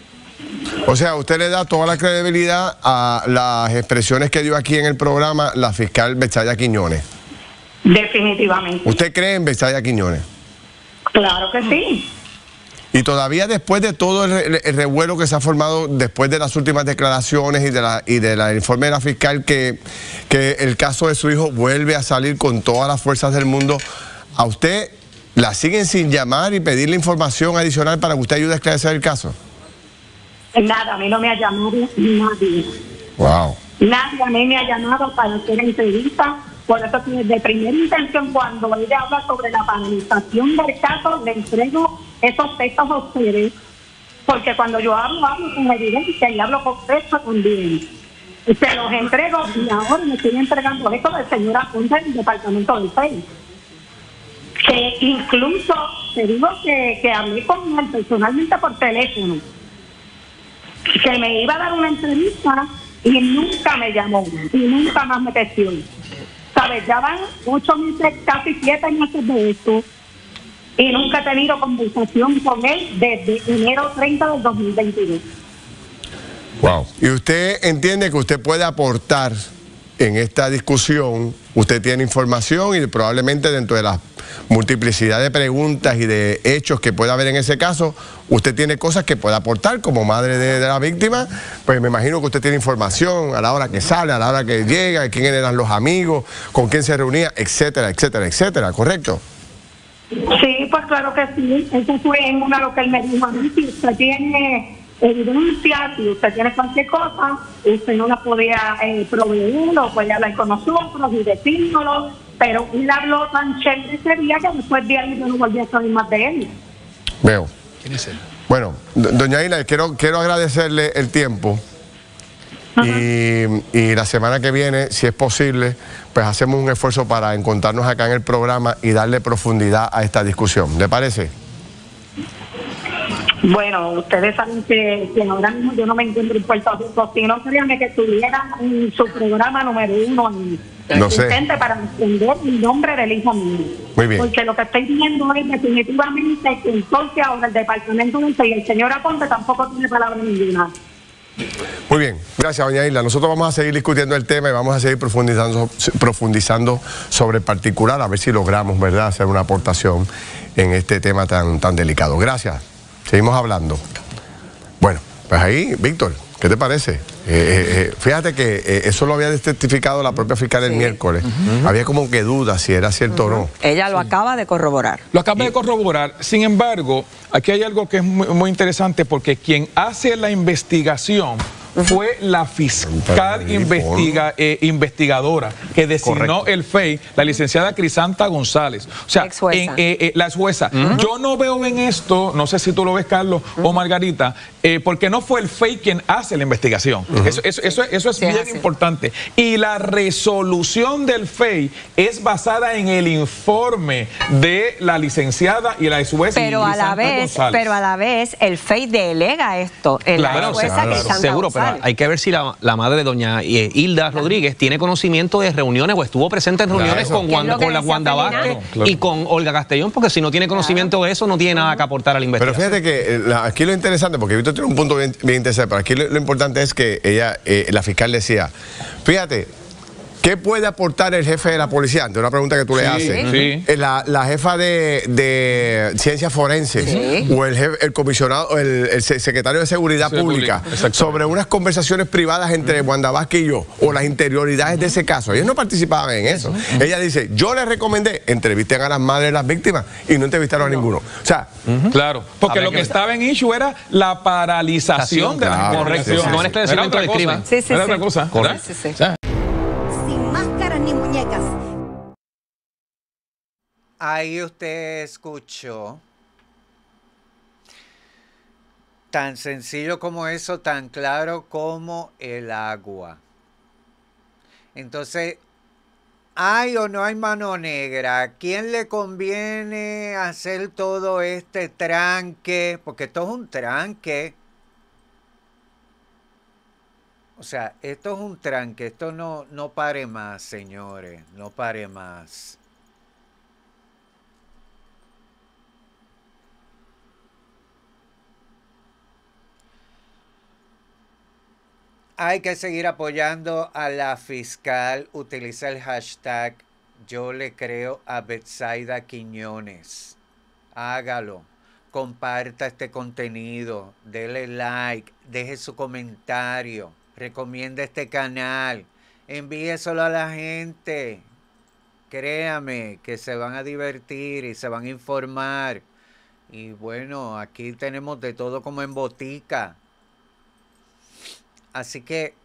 O sea, usted le da toda la credibilidad a las expresiones que dio aquí en el programa la fiscal Betsaida Quiñones. Definitivamente. ¿Usted cree en Betsaida Quiñones? Claro que sí. Y todavía después de todo el revuelo que se ha formado después de las últimas declaraciones y de la informe de la fiscal que el caso de su hijo vuelve a salir con todas las fuerzas del mundo, ¿a usted la siguen sin llamar y pedirle información adicional para que usted ayude a esclarecer el caso? Nada, a mí no me ha llamado nadie. Wow. Nadie a mí me ha llamado para hacer entrevista. Por eso, de primera intención, cuando ella habla sobre la paralización del caso, le entrego esos textos a ustedes, porque cuando yo hablo con evidencia y hablo con texto también. Se los entrego y ahora me estoy entregando esto del señor Aponte del departamento del FEI. Que incluso te digo que hablé con él personalmente por teléfono, que me iba a dar una entrevista y nunca me llamó y nunca más me texteó. ¿Sabes? Ya van 8 meses, casi 7 meses de esto y nunca he tenido conversación con él desde enero 30 del 2022. Wow. ¿Y usted entiende que usted puede aportar en esta discusión? Usted tiene información y probablemente dentro de la multiplicidad de preguntas y de hechos que pueda haber en ese caso, usted tiene cosas que puede aportar como madre de la víctima. Pues me imagino que usted tiene información a la hora que sale, a la hora que llega, quién eran los amigos, con quién se reunía, etcétera, etcétera, etcétera, ¿correcto? Sí, pues claro que sí. Eso fue en una lo que él me dijo a mí. Si usted tiene evidencia, si usted tiene cualquier cosa, usted no la podía proveer o puede hablar con nosotros y decírnoslo, pero él habló tan chévere ese día que después de ahí yo no volví a saber más de él. Veo. ¿Quién es él? Bueno, doña Isla, quiero agradecerle el tiempo. Y la semana que viene, si es posible, pues hacemos un esfuerzo para encontrarnos acá en el programa y darle profundidad a esta discusión. ¿Le parece? Bueno, ustedes saben que ahora mismo yo no me encuentro en Puerto Rico, si no sería que estuviera en su programa número 1 no sé. para defender el nombre del hijo mío. Muy bien. Porque lo que estoy viendo es definitivamente que entonces ahora el Departamento de Justicia y el señor Aponte tampoco tiene palabra ninguna. Muy bien, gracias doña Isla. Nosotros vamos a seguir discutiendo el tema y vamos a seguir profundizando sobre el particular, a ver si logramos, ¿verdad?, hacer una aportación en este tema tan delicado. Gracias, seguimos hablando. Bueno, pues ahí, Víctor, ¿qué te parece? Fíjate que eso lo había testificado la propia fiscal el miércoles. Había como que dudas si era cierto o no. Ella lo acaba de corroborar. Lo acaba de corroborar. Sin embargo, aquí hay algo que es muy interesante, porque quien hace la investigación fue la fiscal investigadora que designó el FEI, la licenciada Crisanta González. O sea, la ex jueza. Yo no veo en esto, no sé si tú lo ves, Carlos o Margarita, porque no fue el FEI quien hace la investigación. Eso es bien importante. Y la resolución del FEI es basada en el informe de la licenciada y la ex jueza Crisanta González. Pero a la vez el FEI delega esto en la jueza Crisanta seguro, González. pero hay que ver si la madre de doña Hilda Rodríguez tiene conocimiento de reuniones o estuvo presente en reuniones con la Wanda Vázquez y con Olga Castellón, porque si no tiene conocimiento de eso, no tiene nada que aportar a la investigación. Pero fíjate que aquí lo interesante, porque Víctor tiene un punto bien interesante, pero aquí lo importante es que ella, la fiscal decía, fíjate, ¿qué puede aportar el jefe de la policía? Ante una pregunta que tú le haces. La jefa de ciencias forenses o el comisionado, el secretario de Seguridad Pública, sobre unas conversaciones privadas entre Wanda Vázquez y yo, o las interioridades de ese caso. Ellos no participaban en eso. Ella dice, yo le recomendé, entrevisten a las madres de las víctimas, y no entrevistaron a ninguno. O sea, claro, porque lo que estaba en issue era la paralización de la corrección. No el esclarecimiento del crimen. Era otra cosa. Ni muñecas. Ahí usted escuchó, tan sencillo como eso, tan claro como el agua. Entonces, ¿hay o no hay mano negra? ¿A quién le conviene hacer todo este tranque? Porque esto es un tranque. O sea, esto es un tranque, esto no pare más, señores, no pare más. Hay que seguir apoyando a la fiscal, utiliza el hashtag Yo le creo a Betsaida Quiñones. Hágalo. Comparta este contenido, dele like, deje su comentario. Recomienda este canal, envíeselo a la gente. Créame que se van a divertir y se van a informar. Y bueno, aquí tenemos de todo como en botica. Así que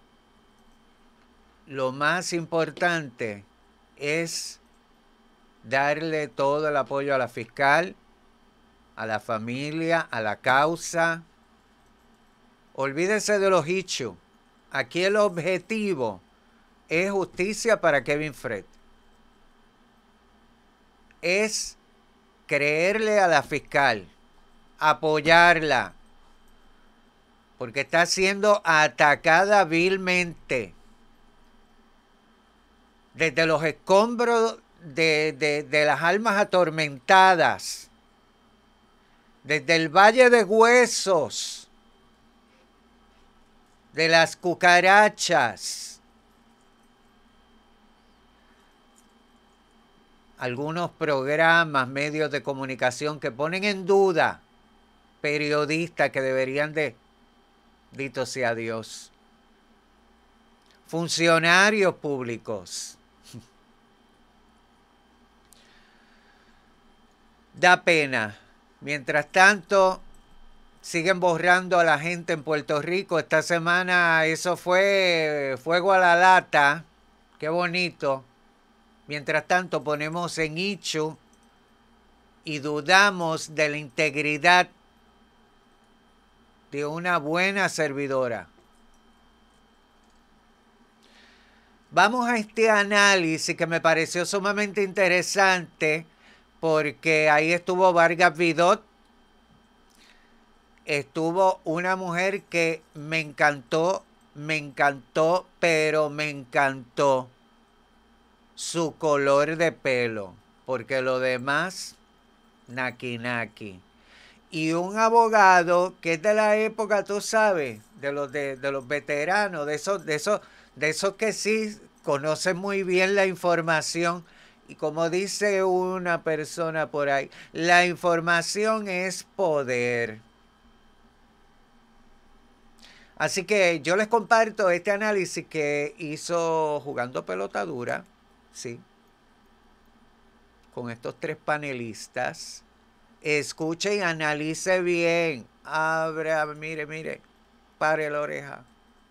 lo más importante es darle todo el apoyo a la fiscal, a la familia, a la causa. Olvídese de los hechos. Aquí el objetivo es justicia para Kevin Fred. Es creerle a la fiscal, apoyarla, porque está siendo atacada vilmente desde los escombros de las almas atormentadas, desde el Valle de Huesos, de las cucarachas. Algunos programas, medios de comunicación que ponen en duda periodistas que deberían de, dito sea Dios, funcionarios públicos. Da pena. Mientras tanto, siguen borrando a la gente en Puerto Rico. Esta semana eso fue fuego a la lata. Qué bonito. Mientras tanto ponemos en Ichu y dudamos de la integridad de una buena servidora. Vamos a este análisis que me pareció sumamente interesante porque ahí estuvo Vargas Vidot, estuvo una mujer que me encantó, pero me encantó su color de pelo, porque lo demás, naki. Y un abogado que es de la época, tú sabes, de los veteranos, de esos que sí conocen muy bien la información. Y como dice una persona por ahí, la información es poder. Así que yo les comparto este análisis que hizo Jugando Pelota Dura, sí, con estos 3 panelistas. Escuche y analice bien. Mire, pare la oreja.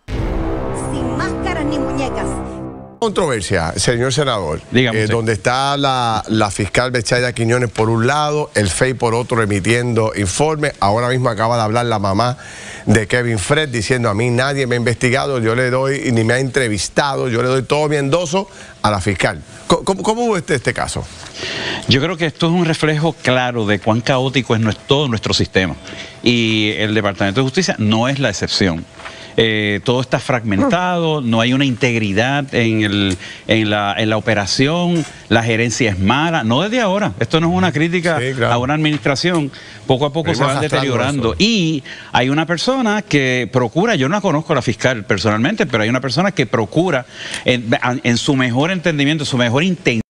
Sin máscaras ni muñecas. Controversia, señor senador, donde está la fiscal Betsaida Quiñones por un lado, el FEI por otro emitiendo informes. Ahora mismo acaba de hablar la mamá de Kevin Fred diciendo: a mí nadie me ha investigado, yo le doy, ni me ha entrevistado, yo le doy todo mi endoso a la fiscal. ¿Cómo ve este caso? Yo creo que esto es un reflejo claro de cuán caótico es todo nuestro sistema, y el Departamento de Justicia no es la excepción. Todo está fragmentado, no hay una integridad en la operación, la gerencia es mala, no desde ahora, esto no es una crítica a una administración, poco a poco se van deteriorando. Y hay una persona que procura, yo no conozco a la fiscal personalmente, pero hay una persona que procura en su mejor entendimiento, su mejor intención,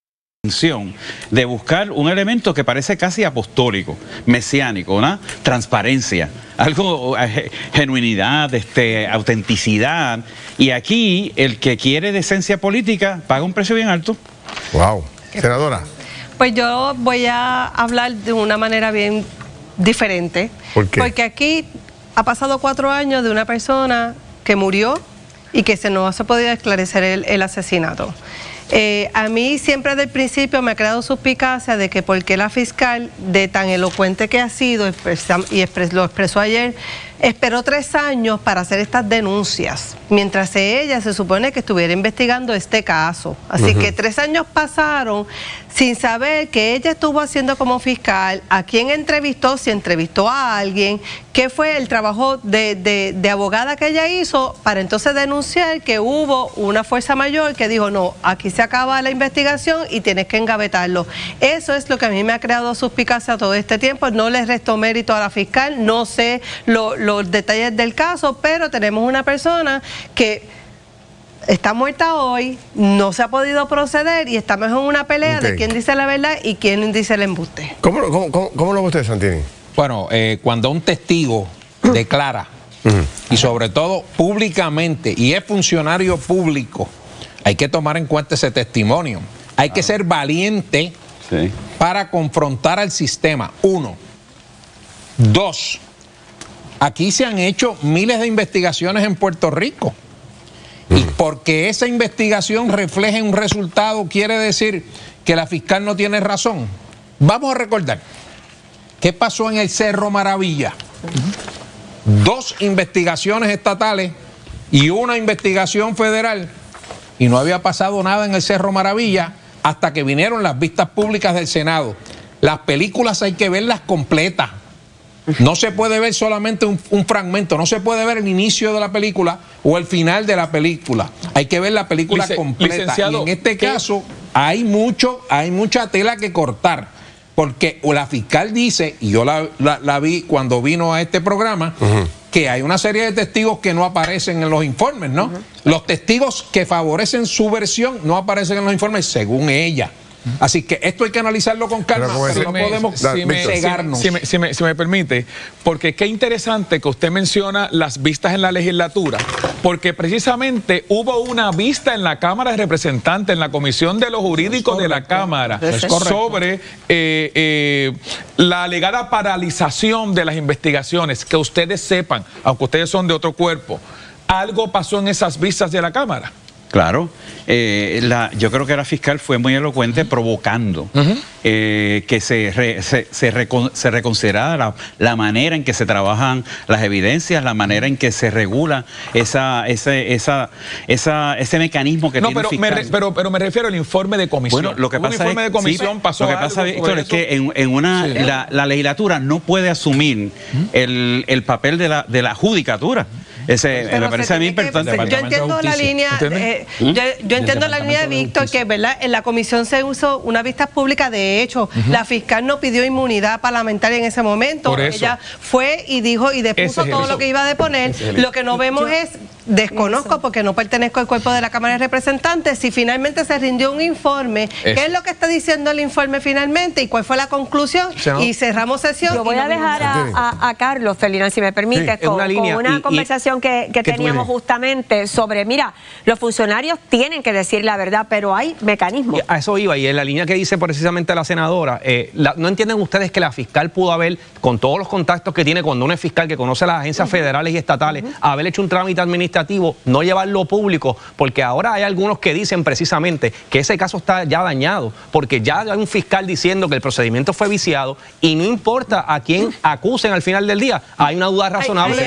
de buscar un elemento que parece casi apostólico, mesiánico, una transparencia, algo, genuinidad, autenticidad. Y aquí el que quiere decencia política paga un precio bien alto. Wow. Senadora. Pues yo voy a hablar de una manera bien diferente. ¿Por qué? Porque aquí ha pasado 4 años de una persona que murió y que no se ha podido esclarecer el asesinato. A mí siempre desde el principio me ha creado suspicacia de que por qué la fiscal, de tan elocuente que ha sido, lo expresó ayer, esperó 3 años para hacer estas denuncias, mientras ella se supone que estuviera investigando este caso. Así que 3 años pasaron sin saber qué ella estuvo haciendo como fiscal, a quién entrevistó, si entrevistó a alguien, qué fue el trabajo de abogada que ella hizo para entonces denunciar que hubo una fuerza mayor que dijo: no, aquí se acaba la investigación y tienes que engavetarlo. Eso es lo que a mí me ha creado suspicacia todo este tiempo. No le resto mérito a la fiscal, no sé los detalles del caso, pero tenemos una persona que está muerta hoy, no se ha podido proceder y estamos en una pelea de quién dice la verdad y quién dice el embuste. ¿Cómo lo ve usted, Santini? Bueno, cuando un testigo declara, y sobre todo públicamente, y es funcionario público, hay que tomar en cuenta ese testimonio. Hay que ser valiente para confrontar al sistema. 1. 2. Aquí se han hecho miles de investigaciones en Puerto Rico. Y porque esa investigación refleje un resultado, quiere decir que la fiscal no tiene razón. Vamos a recordar qué pasó en el Cerro Maravilla. 2 investigaciones estatales y una investigación federal, y no había pasado nada en el Cerro Maravilla hasta que vinieron las vistas públicas del Senado. Las películas hay que verlas completas. No se puede ver solamente un fragmento, no se puede ver el inicio de la película o el final de la película. Hay que ver la película completa. Y en este caso hay mucha tela que cortar, porque la fiscal dice, y yo la vi cuando vino a este programa, que hay una serie de testigos que no aparecen en los informes, ¿no? Los testigos que favorecen su versión no aparecen en los informes, según ella. Así que esto hay que analizarlo con calma, pero no podemos cegarnos. Si me permite, porque qué interesante que usted menciona las vistas en la legislatura, porque precisamente hubo una vista en la Cámara de Representantes, en la Comisión de los Jurídicos de la Cámara, sobre la alegada paralización de las investigaciones. Que ustedes sepan, aunque ustedes son de otro cuerpo, ¿algo pasó en esas vistas de la Cámara? Claro, yo creo que la fiscal fue muy elocuente provocando que se reconsiderara la manera en que se trabajan las evidencias, la manera en que se regula ese mecanismo que tiene el fiscal. Pero me refiero al informe de comisión. Bueno, lo que pasa informe de comisión pasó lo que pasa, Víctor, es que la legislatura no puede asumir el papel de la judicatura. Me parece a mí importante. Yo entiendo la línea, yo entiendo la línea de Víctor, que ¿verdad? En la comisión se usó una vista pública. De hecho, la fiscal no pidió inmunidad parlamentaria en ese momento. Ella fue y dijo y depuso todo lo que iba a deponer. Lo que no vemos es, desconozco porque no pertenezco al cuerpo de la Cámara de Representantes, si finalmente se rindió un informe, qué es lo que está diciendo el informe finalmente y cuál fue la conclusión, y cerramos sesión. Yo voy a dejar a Carlos, Felina, si me permite, con una conversación que teníamos justamente sobre, mira, los funcionarios tienen que decir la verdad, pero hay mecanismos. A eso iba, y en la línea que dice precisamente la senadora, ¿no entienden ustedes que la fiscal pudo haber, con todos los contactos que tiene cuando uno es fiscal, que conoce las agencias federales y estatales, haber hecho un trámite administrativo, no llevarlo público? Porque ahora hay algunos que dicen precisamente que ese caso está ya dañado, porque ya hay un fiscal diciendo que el procedimiento fue viciado y no importa a quién acusen al final del día, hay una duda razonable.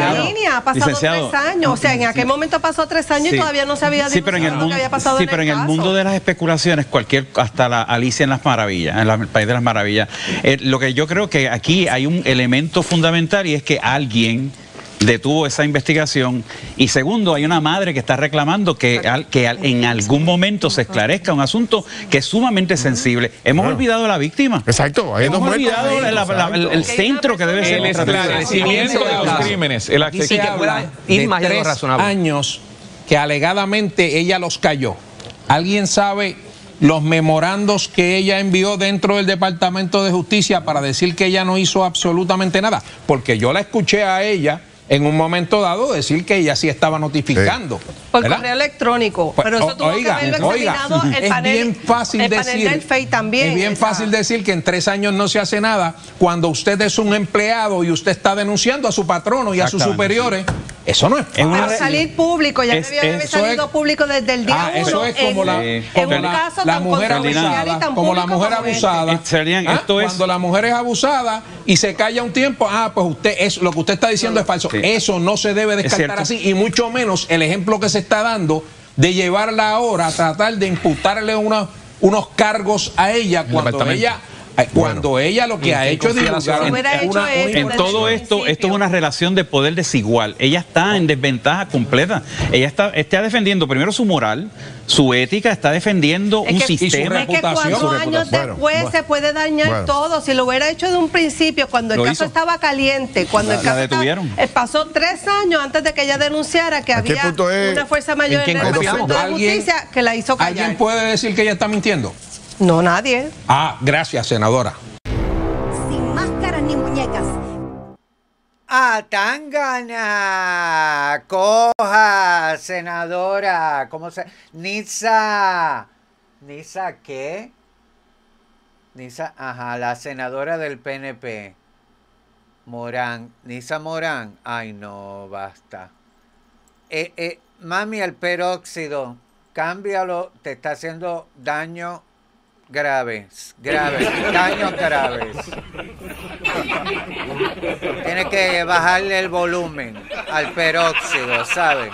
Ha pasado 3 años, o sea, en aquel momento pasó 3 años y todavía no se había denunciado lo que había pasado en el caso. Pero en el mundo de las especulaciones, hasta la Alicia en las Maravillas, en el País de las Maravillas, lo que yo creo que aquí hay un elemento fundamental, y es que alguien detuvo esa investigación, y segundo, hay una madre que está reclamando que en algún momento se esclarezca un asunto que es sumamente sensible. Hemos olvidado a la víctima. Exacto. Hemos olvidado el centro que debe ser el esclarecimiento de los crímenes. El Aquí se habla de 3 años que alegadamente ella los cayó. ¿Alguien sabe los memorandos que ella envió dentro del Departamento de Justicia para decir que ella no hizo absolutamente nada? Porque yo la escuché a ella en un momento dado decir que ella sí estaba notificando. Por correo electrónico. Pero eso tuvo que haberlo examinado el panel, es bien fácil el decir, panel del FEI también. Es bien fácil decir que en 3 años no se hace nada cuando usted es un empleado y usted está denunciando a su patrono y a sus superiores. Eso no es fácil. Para salir público, ya debía haber salido público desde el día 1. Eso es como la mujer abusada. Como la mujer abusada. Cuando la mujer es abusada y se calla un tiempo, pues usted lo que usted está diciendo es falso. Eso no se debe descartar así, y mucho menos el ejemplo que se está dando de llevarla ahora a tratar de imputarle unos cargos a ella cuando ella lo que ha hecho es divulgar en todo esto es una relación de poder desigual. Ella está en desventaja completa. Ella está defendiendo primero su moral, su ética, está defendiendo un sistema. Es que 4 años después se puede dañar todo. Si lo hubiera hecho de un principio, cuando el caso estaba caliente, cuando el caso pasó 3 años antes de que ella denunciara que había una fuerza mayor en el Departamento de Justicia que la hizo callar. ¿Alguien puede decir que ella está mintiendo? No, nadie. Gracias, senadora. Sin máscaras ni muñecas. Tangana, coja, senadora, ¿cómo se? ¿Nisa qué? La senadora del PNP. Nisa Morán. Ay, no, basta. Mami, el peróxido, cámbialo, te está haciendo daños graves, daños graves. Tienes que bajarle el volumen al peróxido, ¿saben?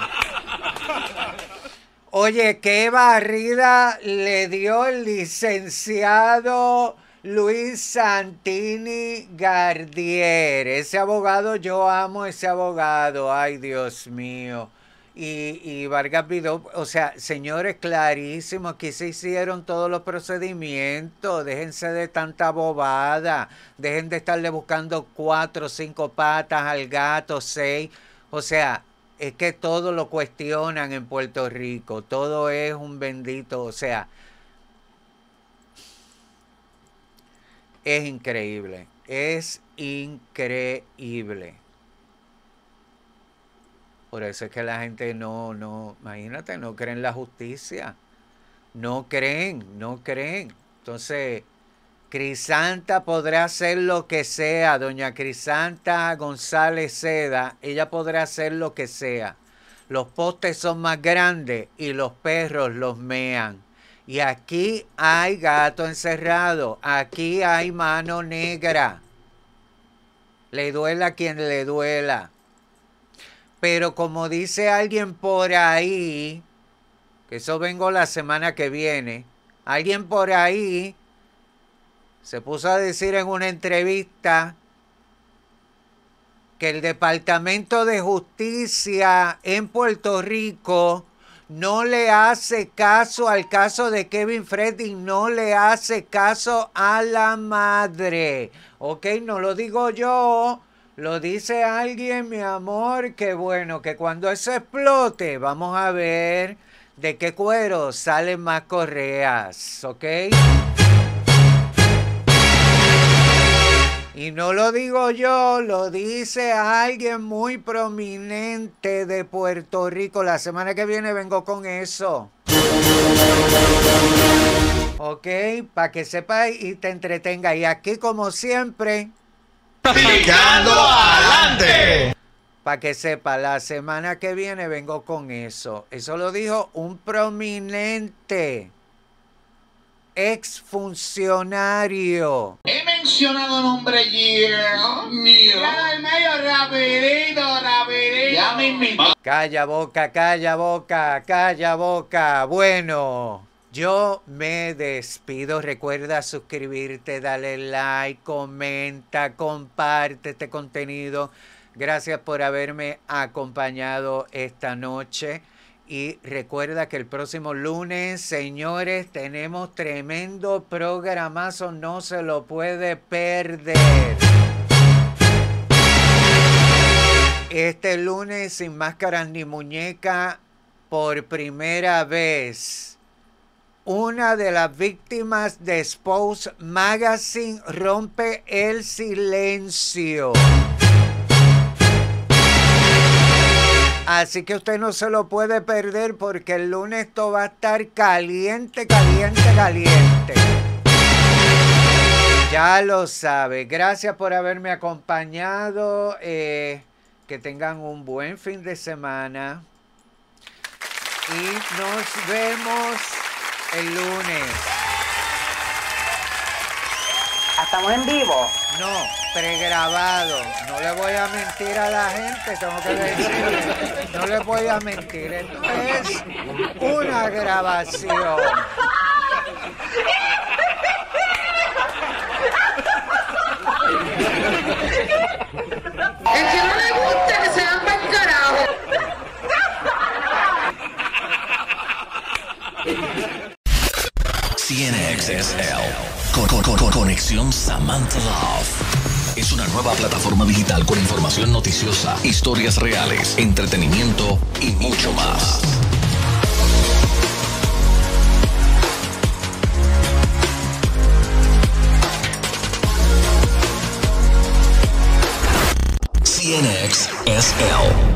Oye, qué barrida le dio el licenciado Luis Santini Gardier. Ese abogado, yo amo ese abogado. Ay, Dios mío. Y Vargas Vidó, o sea, señores, clarísimo, aquí se hicieron todos los procedimientos, déjense de tanta bobada, dejen de estarle buscando 4 o 5 patas al gato, 6, o sea, es que todo lo cuestionan en Puerto Rico, todo es un bendito, o sea, es increíble. Es increíble. Por eso es que la gente imagínate, no cree en la justicia. No creen. Entonces, Crisanta podrá hacer lo que sea, doña Crisanta González Seda, ella podrá hacer lo que sea. Los postes son más grandes y los perros los mean. Y aquí hay gato encerrado, aquí hay mano negra. Le duela a quien le duela. Pero como dice alguien por ahí, que eso vengo la semana que viene, alguien por ahí se puso a decir en una entrevista que el Departamento de Justicia en Puerto Rico no le hace caso al caso de Kevin Fred y no le hace caso a la madre. Ok, no lo digo yo, lo dice alguien, mi amor, que bueno, que cuando eso explote, vamos a ver de qué cuero salen más correas, ¿ok? Y no lo digo yo, lo dice alguien muy prominente de Puerto Rico. La semana que viene vengo con eso. Ok, para que sepas y te entretenga. Y aquí, como siempre, ¡picando adelante! Para que sepa, la semana que viene vengo con eso. Eso lo dijo un prominente exfuncionario. He mencionado nombre mío. Al medio, rapidito. Ya mismito. Calla boca, calla boca, calla boca. Bueno, yo me despido. Recuerda suscribirte, dale like, comenta, comparte este contenido. Gracias por haberme acompañado esta noche. Y recuerda que el próximo lunes, señores, tenemos tremendo programazo. No se lo puede perder. Este lunes, sin máscaras ni muñeca, por primera vez, una de las víctimas de Expose Magazine rompe el silencio. Así que usted no se lo puede perder porque el lunes esto va a estar caliente, caliente, caliente. Ya lo sabe. Gracias por haberme acompañado. Que tengan un buen fin de semana. Y nos vemos el lunes. ¿Estamos en vivo? No, pregrabado. No le voy a mentir a la gente, tengo que decirle. No le voy a mentir. Esto es una grabación. El que no le guste, que se va para el carajo. CNXSL. Conexión Samantha Love. Es una nueva plataforma digital con información noticiosa, historias reales, entretenimiento y mucho más. CNXSL.